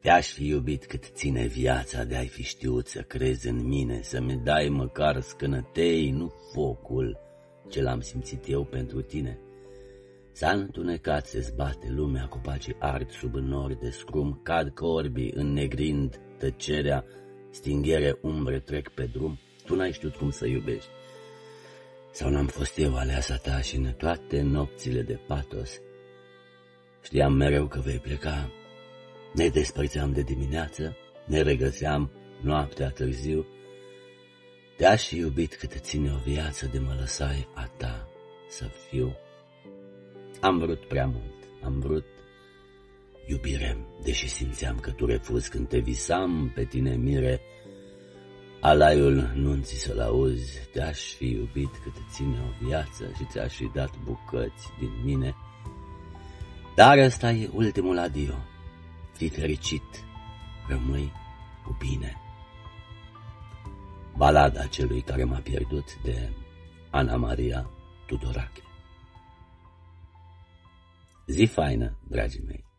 Te-aș fi iubit cât ține viața de ai fi știut să crezi în mine, să-mi dai măcar scânătei, nu focul ce l-am simțit eu pentru tine. S-a întunecat, se zbate lumea, copacii ard sub nori de scrum, cad corbii înnegrind tăcerea, stinghere umbre trec pe drum. Tu n-ai știut cum să iubești. Sau n-am fost eu aleasa ta și în toate nopțile de patos știam mereu că vei pleca. Ne despărțeam de dimineață, ne regăseam noaptea târziu. Te-aș fi iubit cât ține o viață de mă lăsai a ta să fiu. Am vrut prea mult, am vrut iubire, deși simțeam că tu refuzi când te visam pe tine mire. Alaiul nunții să-l auzi, te-aș fi iubit cât ține o viață și ți-aș fi dat bucăți din mine. Dar ăsta e ultimul adio. Fii fericit, rămâi cu bine. Balada celui care m-a pierdut, de Ana Maria Tudorache. Zi faină, dragii mei!